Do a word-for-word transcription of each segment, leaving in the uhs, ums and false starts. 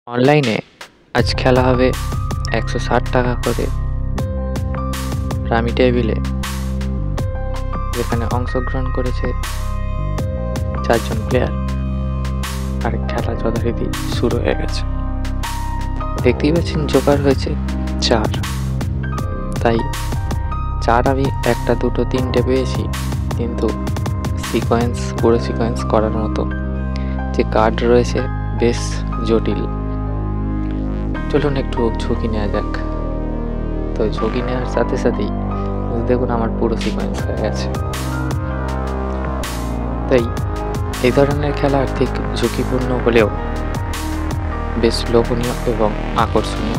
অনলাইনে আজ খেলা হবে একশো ষাট টাকা করে রামি টেবিলে, যেখানে অংশগ্রহণ করেছে চারজন প্লেয়ার। আর খেলা যথারীতি শুরু হয়ে গেছে। দেখতেই পাচ্ছেন জোকার হয়েছে চার, তাই চার আমি একটা দুটো তিনটে পেয়েছি, কিন্তু সিকোয়েন্স পুরো সিকোয়েন্স করার মতো যে কার্ড রয়েছে বেশ জটিল। চলুন একটু ঝুঁকি নেওয়া যাক। তো ঝুঁকি নেওয়ার সাথে সাথেই দেখুন আমার পুরো সিকোয়েন্স হয়ে গেছে। তাই এই ধরনের খেলা আর্থিক ঝুঁকিপূর্ণ হলেও বেশ লোভনীয় এবং আকর্ষণীয়,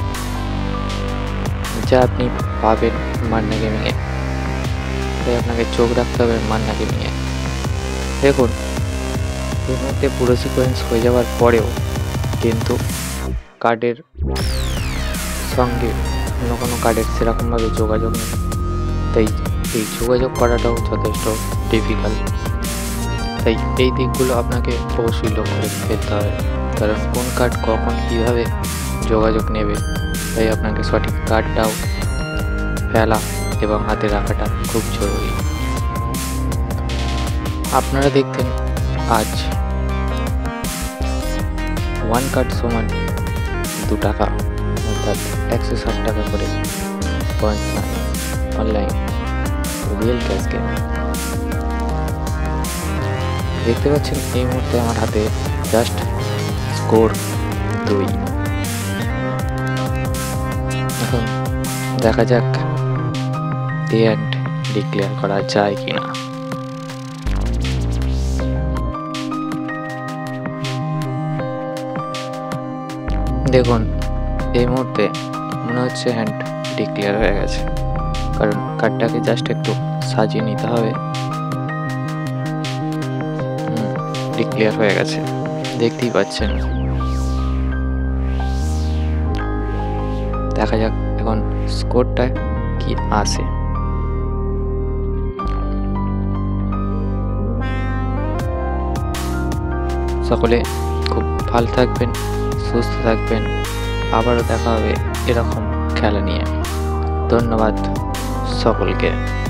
যা আপনি পাবেন মান্না গেমিংয়ে। তাই আপনাকে চোখ রাখতে হবে মান্না গেমিংয়ে। দেখুন এই মুহূর্তে পুরো সিকোয়েন্স হয়ে যাওয়ার পরেও কিন্তু কার্ডের সঙ্গে অন্য কোনো কার্ডের সেরকমভাবে যোগাযোগ নেই। তাই এই যোগাযোগ করাটাও যথেষ্ট ডিফিকাল্ট। তাই এই দিকগুলো আপনাকে অবশ্যই লক্ষ্য রেখে ফেলতে হবে, কারণ কোন কার্ড কখন কীভাবে যোগাযোগ নেবে, তাই আপনাকে সঠিক কার্ডটাও ফেলা এবং হাতে রাখাটা খুব জরুরি। আপনারা দেখতেন আজ ওয়ান কার্ড সমান দু টাকা, অর্থাৎ একশো ষাট টাকা করে পয়েন্ট নাই অনলাইন রিয়েল ক্যাশ গেম। দেখতে পাচ্ছেন এই মুহূর্তে আমার হাতে জাস্ট স্কোর দুই। এখন দেখা যাক ডে অ্যান্ড ডিক্লেয়ার করা যায় কিনা। দেখুন এই মুহূর্তে মনে হচ্ছে হ্যান্ড ডিক্লেয়ার হয়ে গেছে, কারণ কার্ডটাকে জাস্ট একটু সাজিয়ে নিতে হবে। ডিক্লেয়ার হয়ে গেছে, দেখতেই পাচ্ছেন। দেখা যাক এখন স্কোরটা কি আসে। সকলে খুব ভালো থাকবেন, সুস্থ থাকবেন। আবারও দেখা হবে এরকম খেলা নিয়ে। ধন্যবাদ সকলকে।